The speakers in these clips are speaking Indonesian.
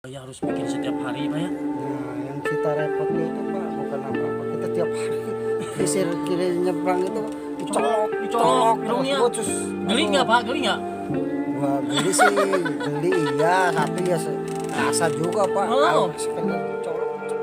Ya harus bikin setiap hari Pak ya. Nah, yang kita repotnya itu Pak bukan apa-apa, kita tiap hari geser kiri nyebrang itu dicolok hidungnya. terus. Geli nggak Pak? Geli nggak? Wah geli sih, geli iya, tapi ya rasa juga Pak. Oh. Kalau sekedar colok.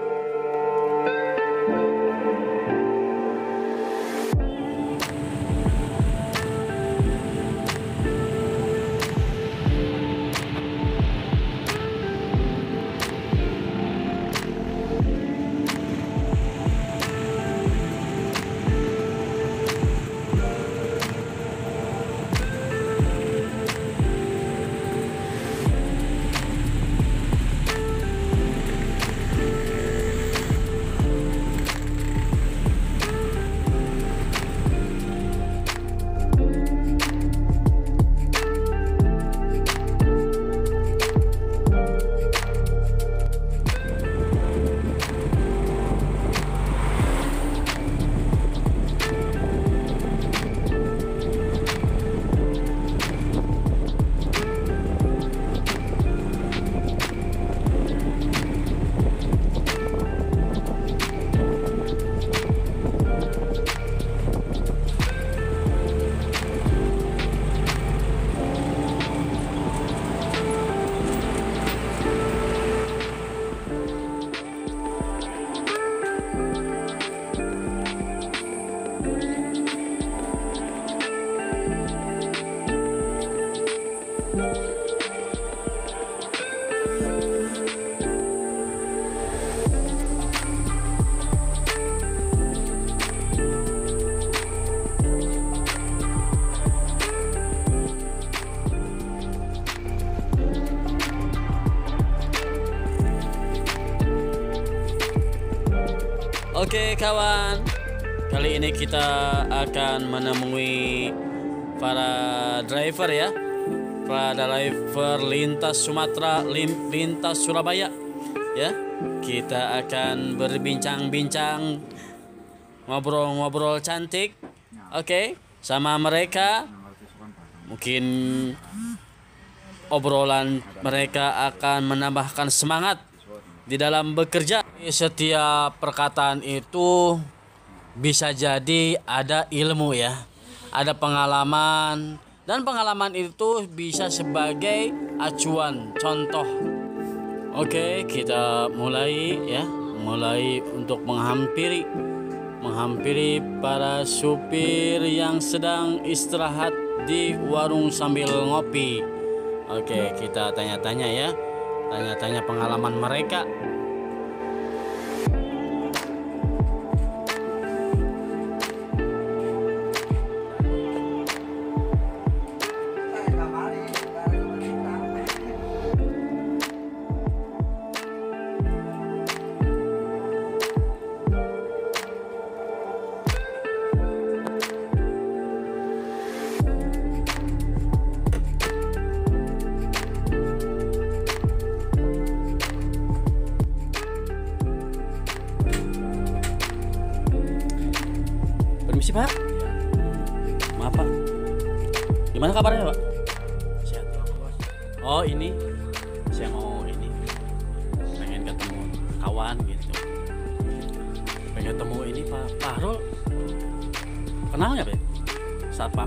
Oke kawan, kali ini kita akan menemui para driver ya, para driver lintas Sumatera, lintas Surabaya ya. Kita akan berbincang-bincang, ngobrol-ngobrol cantik, oke, sama mereka. Mungkin obrolan mereka akan menambahkan semangat di dalam bekerja. Setiap perkataan itu bisa jadi ada ilmu ya, ada pengalaman, dan pengalaman itu bisa sebagai acuan, contoh. Oke, kita mulai ya, mulai untuk menghampiri para supir yang sedang istirahat di warung sambil ngopi. Oke, kita tanya-tanya ya, tanya-tanya pengalaman mereka. Permisi Pak. Maaf Pak. Gimana kabarnya Pak? Sehat Bos. Oh ini, saya mau ini, pengen ketemu kawan gitu. Pengen ketemu ini Pak Fahrul. Kenal nggak Pak? Satpam.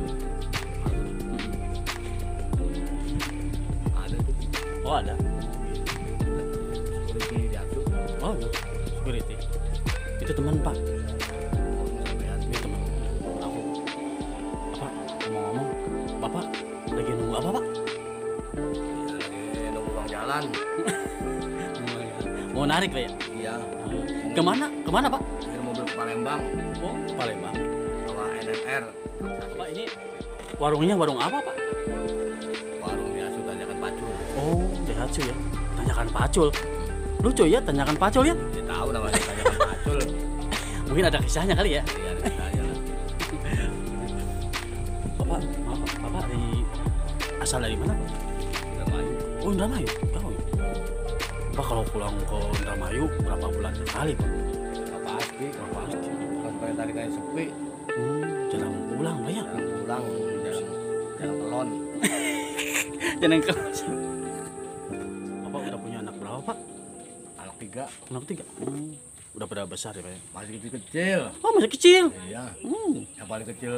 Ada. Oh ada. Security diatur. Oh no. Security. Itu teman Pak. Ini teman aku. Apa? Ngomong-ngomong, Bapak lagi nunggu apa Pak? Ya, lagi nunggu uang jalan. Mau narik Pak ya? Iya. Kemana? Kemana Pak? Ini mobil ke Palembang. Oh Palembang. Bawa NNR. Pak ini warungnya warung apa Pak? Warung biasa tanyakan pacul. Oh Daihatsu ya. Tanyakan Pacul. Lucu ya tanyakan Pacul ya. Dia tahu namanya tanyakan pacul. Mungkin ada kisahnya kali ya. Iya, ada kitanya. Bapak, maaf Pak. Bapak asal dari mana Pak? Indramayu. Oh Indramayu. Jauh ya. Pak kalau pulang ke Indramayu berapa bulan sekali Pak? Nggak pasti. Berapa pasti? Kalau supaya tadi kayak sepi. Jarang pulang Pak ya. Jarang pulang. Jarang kelon. Jangan kelas. Bapak udah punya anak berapa Pak? Anak 3. Anak 3. Udah pada besar ya Pak ya? Masih kecil-kecil. Oh masih kecil. Iya. Yang paling kecil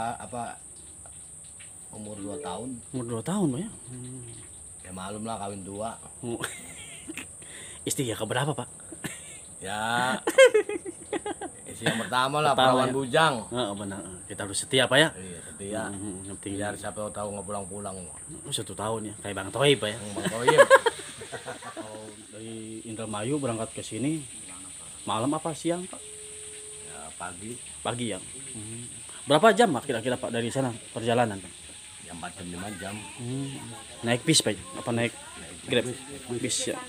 umur 2 tahun. Umur 2 tahun Pak ya? Ya malum lah kawin tua. Oh. Istri ya keberapa Pak? Ya. Istri yang pertama lah, Pertama, perawan ya. bujang. Benar. Kita harus setia Pak ya? Iya, setia. Yang penting Biar siapa tahu nggak pulang-pulang. 1 tahun ya, kayak Bang Toib Pak ya. Bang Toyib. Kalau dari Indramayu berangkat ke sini malam apa siang Pak? Ya pagi. Pagi ya. Berapa jam Pak kira-kira Pak dari sana perjalanan Pak? Ya 4 jam 5 jam. Naik bis Pak? Apa naik Grab? Bis ya.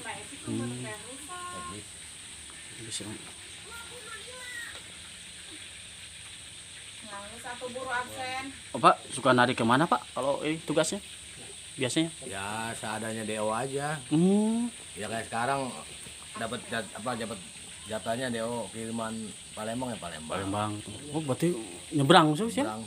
Bis ya. Satu buru absen. Oh, Pak suka narik kemana Pak kalau tugasnya biasanya? Ya seadanya DO aja. Ya kayak sekarang dapat jatahnya DO kiriman Palembang ya Palembang. Palembang. Oh berarti nyebrang ya? Seberang.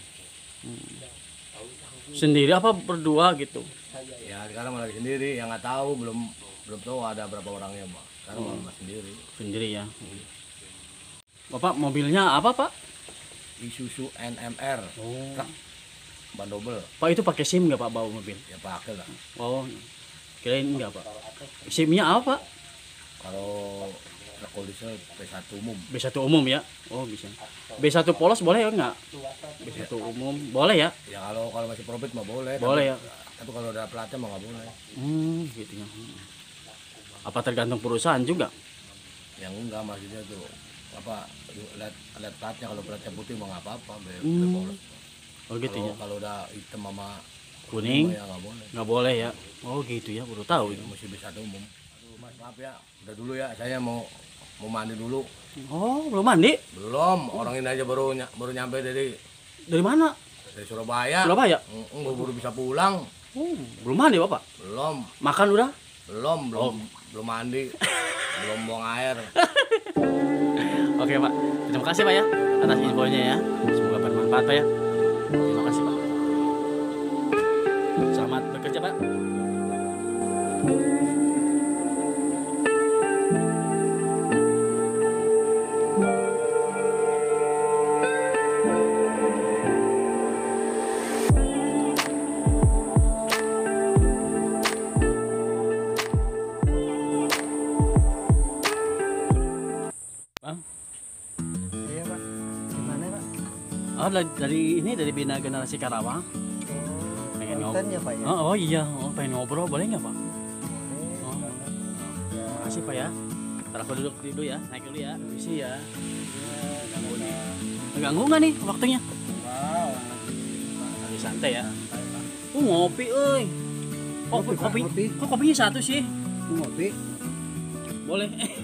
Sendiri apa berdua gitu? Ya sekarang malah sendiri, yang nggak tahu belum tahu ada berapa orangnya Pak. Sekarang malah sendiri. Sendiri ya. Bapak mobilnya apa Pak? Isuzu NMR. Truk ban double. Pak itu pakai SIM nggak Pak bawa mobil? Ya pakai lah. Oh kirain enggak Pak. SIM-nya apa Pak? Kalau truk diesel B1 umum. B1 umum ya? Oh bisa. B1 polos boleh ya enggak? B1 umum boleh ya? Ya kalau masih profit mah boleh. Boleh ya? Tapi kalau udah platnya mah nggak boleh. Gitu ya. Apa tergantung perusahaan juga? Yang enggak maksudnya tuh lihat platnya, kalau platnya putih mah nggak apa-apa. Boleh. Oh gitu ya. Kalau udah hitam sama Kuning ya nggak boleh. nggak boleh ya? Oh gitu ya, baru tahu itu. Mesti B1 umum. Aduh Mas maaf ya, udah dulu ya, saya mau mandi dulu. Oh belum mandi? Belum, orang ini aja baru nyampe dari Dari mana? Surabaya. Surabaya? Baru bisa pulang. Belum mandi Bapak? Belum. Makan udah? Belum mandi. Belum buang air. Oke Pak, terima kasih Pak ya atas infonya ya. Semoga bermanfaat Pak ya. Terima kasih Pak. Selamat bekerja Pak. Bang, Iya Pak. Gimana Pak? oh dari Bina Generasi Karawang. Pengen Konten ya Pak ya? Oh iya, pengen ngobrol boleh nggak Pak? Boleh. Oh. Makasih Pak ya. Ntar aku duduk dulu ya, naik dulu ya, permisi ya. Ganggu nih. Ganggu nggak nih waktunya? Wow. Lagi santai ya. Ngopi, euy. Kopi. Kok kopinya satu sih? Ngopi. Boleh.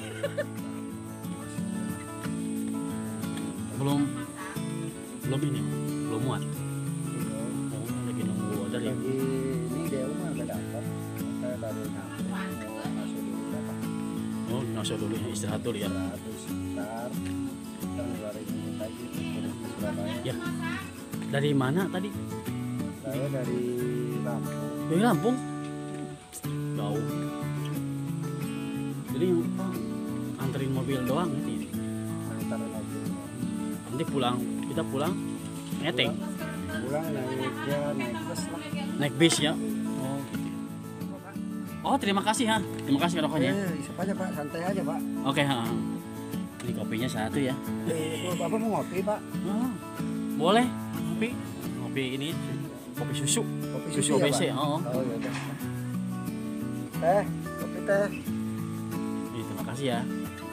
belum muat. Oh, lagi nunggu order ya. Lagi ini dia mah udah dapat. Saya baru nyampe. Mau masuk dulu Pak. Oh, masuk dulu ya, istirahat dulu ya. Terus sebentar. Kita ngeluarin ini lagi ke Surabaya. Ya. Dari mana tadi? Saya dari Lampung. Dari Lampung. Jauh. Jadi apa? Anterin mobil doang gitu ya. Antar lagi. Nanti kita pulang ngeteng. Pulang naik bus lah. Naik bis ya. Oh, gitu. Oh, terima kasih ha. Terima kasih rokoknya. Isap aja Pak, santai aja Pak. Oke, ha. Ini kopinya satu ya. Bapak mau ngopi Pak? Oh, boleh. Kopi ini kopi susu. Kopi Susu ya, OBC. Pak? Oh. Oh ya udah. Teh, kopi teh. Terima kasih ya.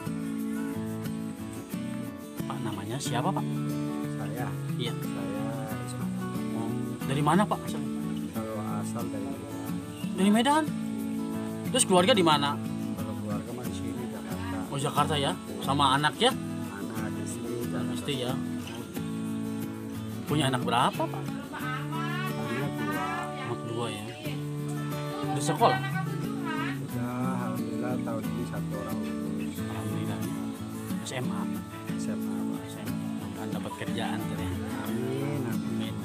Pak, namanya siapa Pak? Saya. Iya. Saya Ismail. Oh, dari mana Pak? Kalau asal dari Medan. Dari Medan. Terus keluarga di mana? Kalau keluarga mah di sini Jakarta. Oh, Jakarta ya. Sama anak ya? Anak istri Jakarta. Pasti ya. Punya anak berapa Pak? Anak dua. Anak 2 ya. Di sekolah? Udah alhamdulillah tahun ini satu orang lulus Alhamdulillah. SMA. SMA Pak. SMA. Mudah-mudahan dapat kerjaan tuh ya. Amin. Amin.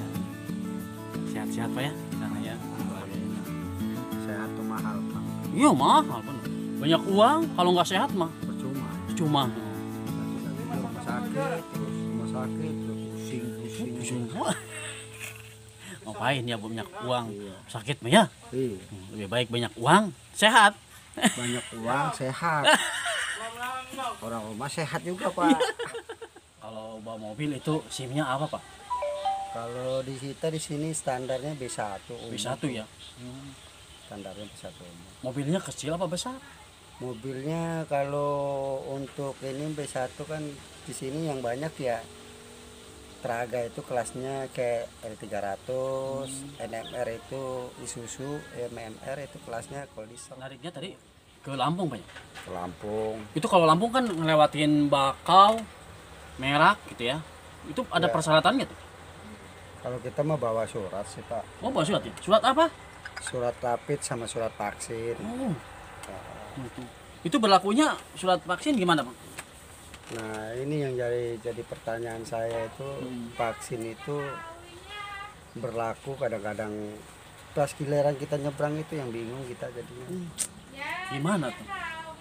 Sehat-sehat Pak ya. Sana ya. Sehat tuh mahal Pak. Iya mahal Pak. Banyak uang kalau nggak sehat mah percuma. cuma. Rumah sakit, terus rumah sakit, terus pusing. Ngapain ya banyak uang Iya. sakit mah ya? Iya. Lebih baik banyak uang sehat. Banyak uang sehat. Orang rumah sehat juga Pak. Kalau bawa mobil itu SIM-nya apa Pak? Kalau di kita di sini standarnya B1 umum. B1 ya. Standarnya B1 umum. Mobilnya kecil apa besar? Mobilnya kalau untuk ini B1 kan di sini yang banyak ya Traga itu kelasnya kayak L300, NMR itu Isuzu, MMR itu kelasnya kalau diesel. Nariknya tadi ke Lampung Pak ya? Ke Lampung. Itu kalau Lampung kan ngelewatin Bakau, Merak gitu ya. Itu ada Ya. persyaratannya tuh. Kalau kita mah bawa surat sih Pak. Oh, bawa surat ya? Surat apa? Surat rapid sama surat vaksin. Oh. Itu berlakunya surat vaksin gimana Pak? Nah ini yang jadi pertanyaan saya itu vaksin itu berlaku kadang-kadang pas giliran kita nyebrang itu yang bingung kita jadinya. Gimana tuh?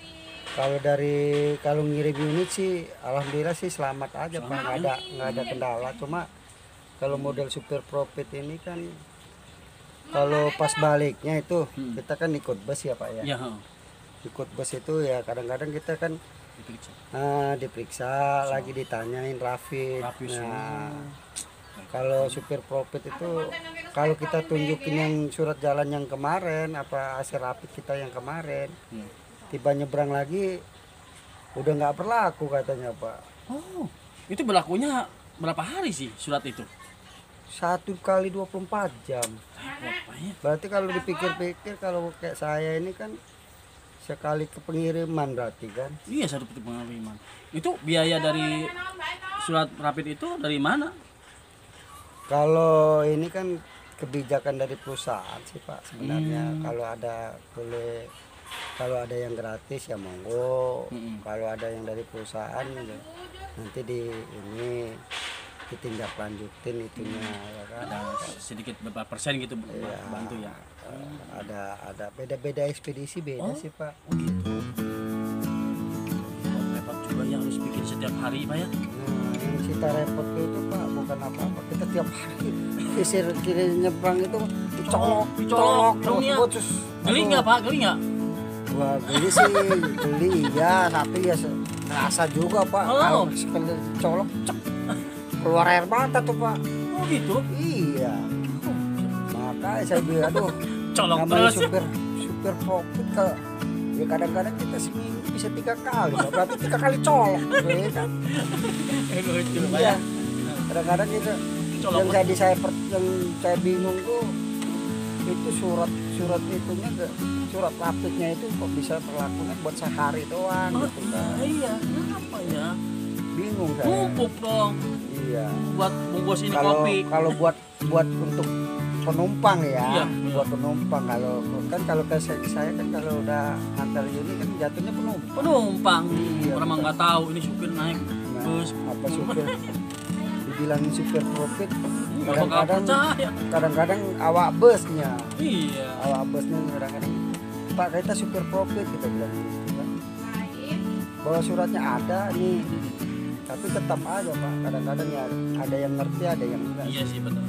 Kalau ngirim unit sih alhamdulillah sih selamat aja Pak, nggak ada kendala. Cuma kalau model super profit ini kan kalau pas baliknya itu kita kan ikut bus ya Pak ya. Ya, Ikut bus itu ya kadang-kadang kita kan diperiksa. diperiksa lagi ditanyain rapid. Rapid Nah, kalau supir profit itu kalau kita tunjukin yang surat jalan yang kemarin apa hasil rapid kita yang kemarin tiba nyebrang lagi udah nggak berlaku katanya Pak. Oh, itu berlakunya berapa hari sih surat itu? 1 kali 24 jam. Bapaknya. Berarti kalau dipikir-pikir kalau kayak saya ini kan sekali ke pengiriman berarti kan. Iya, satu peti pengiriman. Itu biaya dari surat rapid itu dari mana? Kalau ini kan kebijakan dari perusahaan sih Pak sebenarnya. Kalau ada yang gratis ya monggo. Kalau ada yang dari perusahaan ya nanti ini ditindak lanjutin itunya ya kan. Ada sedikit berapa persen gitu bantu ya. Ada beda-beda ekspedisi beda sih Pak. Oh gitu. Repot juga ya harus bikin setiap hari Pak ya. Nah, yang kita repot itu Pak bukan apa-apa. Kita tiap hari kisir kiri nyebrang itu dicolok dong ya. terus. Geli nggak Pak? Geli nggak? Wah geli sih, geli ya, tapi ya rasa juga Pak. Oh. Kalau sekali colok, cek, keluar air mata tuh Pak. Oh gitu. Iya. Makanya saya bilang, aduh, Colok namanya terus. supir profit ya kadang-kadang kita seminggu bisa 3 kali, Pak. Berarti 3 kali colok, ya kan? Lucu Pak Iya. ya. Kadang-kadang itu Colok. yang saya bingung tuh itu surat itunya surat rapidnya itu kok bisa berlakunya buat sehari doang Oh, gitu kan. iya, kenapa ya? Bingung saya. Pupuk dong Iya. buat bungkus ini Kalau kopi. kalau buat untuk penumpang ya, Iya, iya. buat penumpang kalau saya kan kalau udah antar unit kan jatuhnya penumpang. Penumpang. Iya, Orang mah betul. nggak tahu ini supir naik Nah, bus. apa supir dibilangin supir profit Nggak bakal percaya. kadang-kadang awak busnya Iya. kadang-kadang Pak kita supir profit kita bilang gitu kan. Bahwa suratnya ada nih tapi tetap aja Pak kadang-kadang ya ada yang ngerti ada yang enggak. Iya sih betul.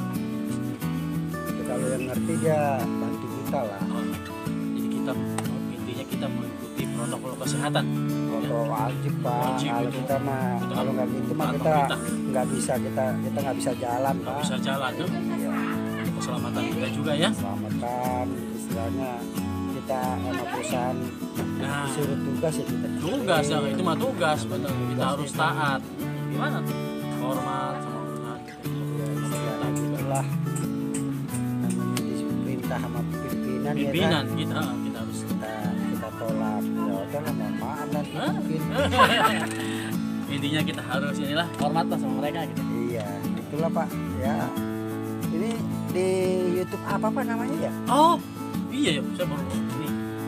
Kalau yang ngerti dia bantu kita lah. Oh, jadi kita intinya kita mengikuti protokol kesehatan. Kalau wajib Pak, Wajib kalau itu. kita mah Itu kalau nggak gitu mah aturan kita pemerintah. nggak bisa kita nggak bisa jalan Nggak Pak. bisa jalan tuh. Iya, Untuk keselamatan kita juga ya. selamatkan istilahnya kita sama perusahaan Nah, disuruh tugas ya kita. tugas ya itu mah tugas betul. Kita Tugas harus itu. taat. Gimana tuh? Hormat sama perusahaan gitu. Ya, istilahnya gitulah. Namanya diperintah sama pimpinan ya Pimpinan kan. kita harus Kita tolak. Ya udah lah mohon maaf nanti Hah? mungkin. intinya kita harus inilah hormat lah sama mereka gitu. Iya, itulah Pak. Ya. Ini di YouTube apa Pak namanya ya? Oh iya ya saya baru ini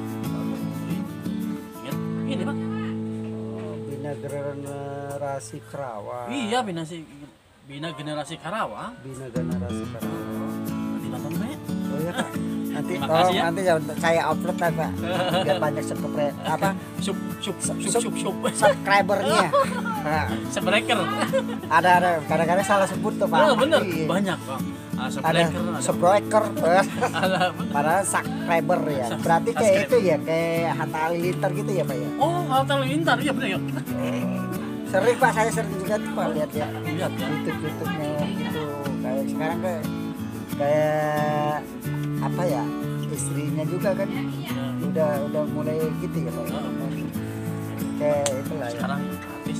ingat ini Pak. Bina Generasi Karawang. Iya Bina Generasi Karawang. Bina Generasi Karawang. Nanti nonton Pak ya? Oh iya Pak. Nanti Terima tolong kasih ya. nanti saya upload lah Pak. Biar banyak Sup. subscribernya. Nah, Subscriber. ada kadang-kadang salah sebut tuh Pak. Oh, bener. Iya. Banyak, Bang. Ada Subscriber. subscriber. Ada. Padahal subscriber ya. Berarti kayak itu ya, kayak Hatta Halilintar gitu ya Pak ya. Oh, Hatta Halilintar ya benar ya. Sering Pak, saya sering juga tuh Pak lihat ya. Lihat ya. YouTube-nya gitu. Kayak sekarang kayak apa ya? Istrinya juga kan udah mulai gitu ya Pak. Kayak itulah ya. Sekarang artis.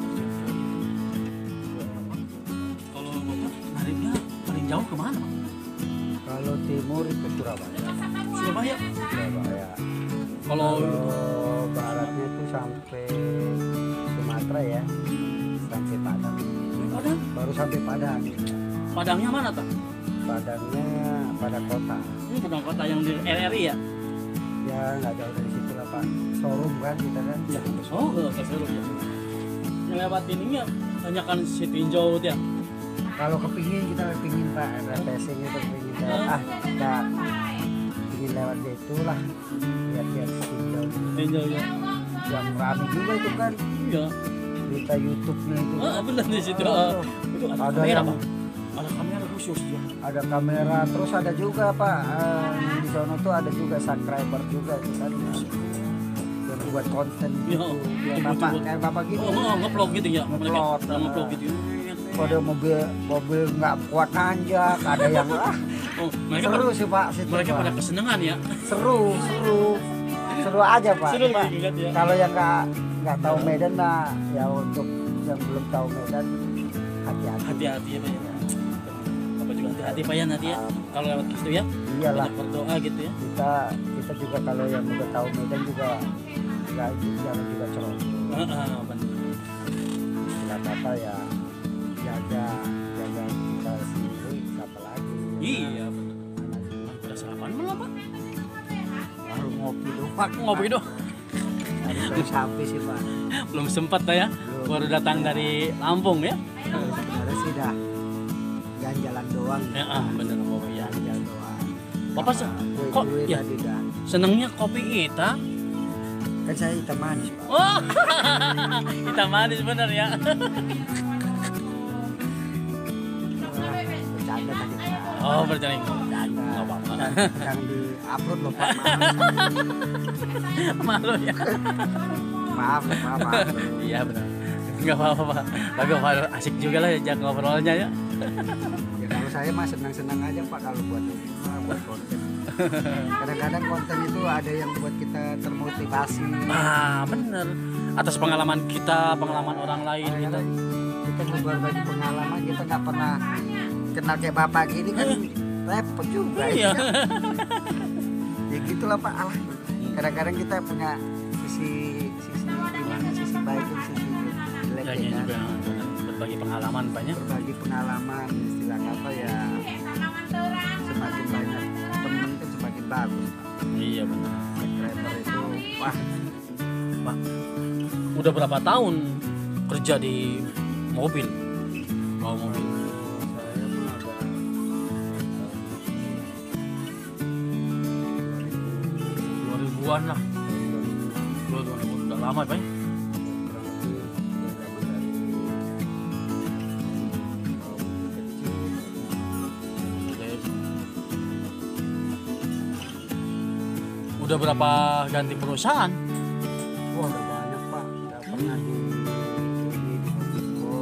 Kalau Bapak nariknya paling jauh kemana, Bang? Kalau timur itu Surabaya. Surabaya. Surabaya. Kalau Kalau baratnya itu sampai Sumatera ya, sampai Padang. Padang, Baru sampai Padang. Padangnya mana, tak? Padangnya pada kota. Ini Padang kota yang di RRI ya? Ya nggak jauh dari situ lah Pak. Showroom kan kita kan. Ya. Oh, ke Seru ya. Yang lewat ininya banyak kan si tinjau ya. Kalau kepingin kita kepingin Pak, refreshing itu kepingin lewat. Kita ingin lewat itu lah. Lihat-lihat tinjau. Tinjau ya. Yang ramai juga itu kan. Iya. Berita YouTube-nya itu. Ah, benar di situ. Itu ada Ada kamera, yang- Bang. Ada kamera khusus ya. Ada kamera, terus ada juga Pak di sana tuh ada juga subscriber juga itu kan yang buat konten Ya, gitu. Ya, buat- bapak buat- kayak bapak gitu. Oh, nge-vlog gitu ya. Nge-vlog, Mereka nge-vlog gitu. Pada mobil nggak kuat nanjak, ada yang Oh, mereka seru pada, sih Pak situ, mereka Pak. pada kesenangan ya. Seru aja Pak. Seru Pak. dilihat ya. Kalau yang nggak tahu Medan nah ya untuk yang belum tahu Medan hati-hati. Hati-hati ya, Pak ya. Apa juga hati-hati Pak ya nanti ya. Kalau lewat situ ya. Iyalah. Banyak berdoa gitu ya. Kita juga kalau yang udah tahu Medan juga nggak jangan juga ceroboh. Benar. Nggak apa ya jaga kita sendiri siapa lagi. Iya, benar. Udah sarapan belum, Pak? Baru ngopi doang. Ngopi doang. Tadi baru sampai sih Pak. Belum sempat Pak ya. Belum. Baru datang dari Lampung ya. Sebenarnya sih dah jalan doang. Ya, benar oh ya. Jalan doang. Bapak kok Kue ya tadi dah. senengnya kopi hitam? Kan saya hitam manis Pak. Oh, hitam manis bener ya. Bercanda tadi Pak. Oh, berjalan. Bercanda. Nggak apa-apa. Jangan di upload loh Pak. Malu ya. Maaf. Maaf. Iya benar. Enggak apa-apa, Pak. Bagus, Pak. Asik juga lah ya ngobrolnya ya. Ya kalau saya mah senang-senang aja Pak kalau buat buat konten. Kadang-kadang konten itu ada yang buat kita termotivasi. Ah, bener. Atas pengalaman kita, pengalaman orang lain gitu. Kadang-kadang kita berbagi pengalaman, kita nggak pernah kenal kayak bapak gini kan repot juga. Iya. Ya gitulah Pak. Alah. Kadang-kadang kita punya sisi gimana, sisi baik dan sisi jelek Ya, ya ini kan. juga bener. Berbagi pengalaman banyak. Berbagi pengalaman istilah apa ya, semakin banyak temen kan semakin bagus Pak. Iya benar. Subscriber itu wah Pak, udah berapa tahun kerja di mobil? Bawa mobil. saya mah ada 2000-an lah. 2000 udah lama, Pak. Udah berapa ganti perusahaan? wah udah banyak Pak, udah pernah di Mobigo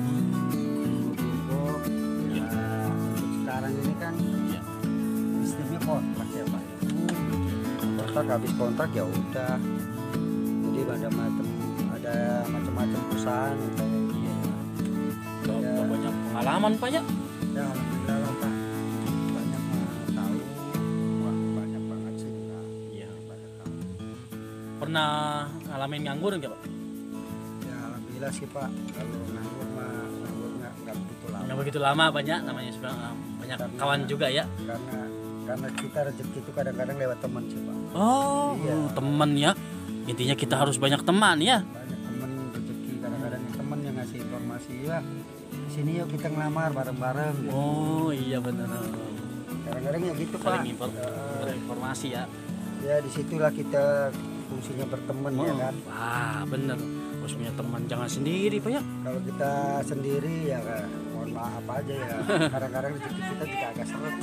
ya. Untuk sekarang ini kan Iya. sistemnya kontrak ya Pak. Kontrak habis kontrak ya udah, jadi ada macam-macam perusahaan kayak Udah banyak pengalaman, Pak ya. ya alhamdulillah lah Pak, banyak tahu. Wah banyak banget sih kita. Iya. Banyak tahu. Pernah ngalamin nganggur nggak, Pak? Ya alhamdulillah sih Pak, kalau nganggur nggak begitu lama. Nggak begitu lama banyak, namanya sudah banyak kawan juga ya. Karena kita rezeki itu kadang-kadang lewat teman sih Pak. Oh, Iya. teman ya. Intinya kita harus banyak teman ya. Banyak teman rezeki, kadang-kadang teman yang ngasih informasi ya. Sini yuk kita ngelamar bareng-bareng. Oh iya benar. Kadang-kadang ya gitu Pak. saling informasi ya. Ya disitulah kita fungsinya berteman ya Oh, kan. wah bener, harus punya teman, jangan sendiri Pak ya. Kalau kita sendiri ya mohon maaf aja ya. Kadang-kadang rezeki kita juga agak seret.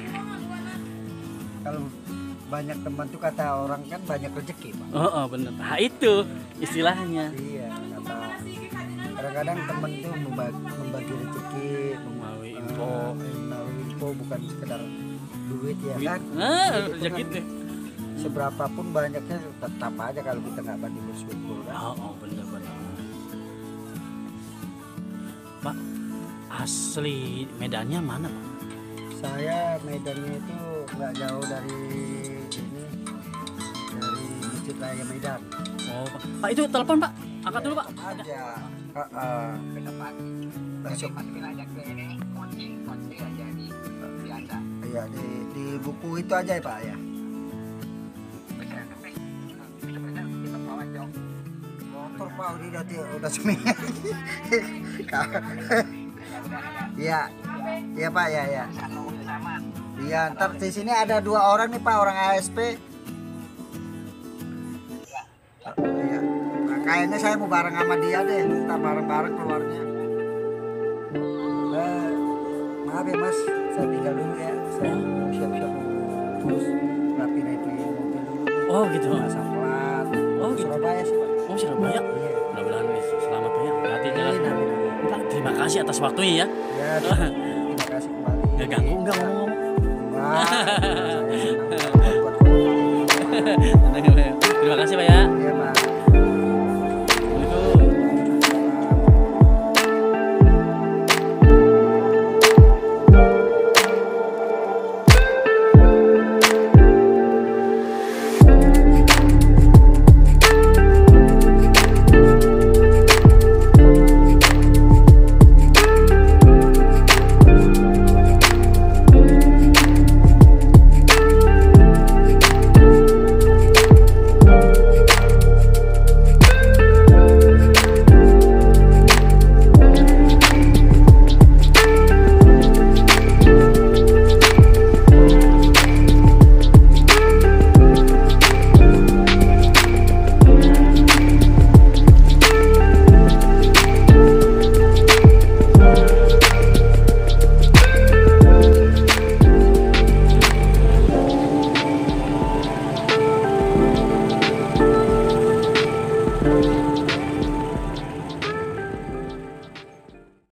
Kalau banyak teman tuh kata orang kan banyak rezeki Pak. Oh, bener, nah itu istilahnya. Iya, kata kadang-kadang teman tuh membagi rezeki, Melalui info. melalui info bukan sekedar duit ya kan. Nah, Itu ya kan gitu. seberapapun banyaknya tetap aja kalau kita nggak bagi bersyukur kan. Oh, bener. Pak, asli Medannya mana Pak? Saya Medannya itu nggak jauh dari ini, dari Masjid Raya Medan. Oh, Pak itu telepon Pak, angkat dulu Pak. Aja. Langsung. Iya di buku itu aja ya Pak ya. Motor Pak udah seminggu. Iya, iya Pak ya ya. Iya, ntar di sini ada 2 orang nih Pak, orang ASP. Iya. Nah, kayaknya saya mau bareng sama dia deh, kita bareng-bareng keluarnya. Maaf ya Mas, saya tinggal dulu ya. Saya mau siap-siap mau terus rapiin itu mobil dulu. Oh gitu. Asam pelat. Oh gitu. Surabaya sih Pak. Oh Surabaya. Iya. Mudah-mudahan selamat Pak ya. Hati jalan. Amin, amin. Pak, terima kasih atas waktunya ya. Ya, terima kasih kembali. Gak ganggu enggak ngomong. Wah, saya senang buat Terima kasih Pak ya.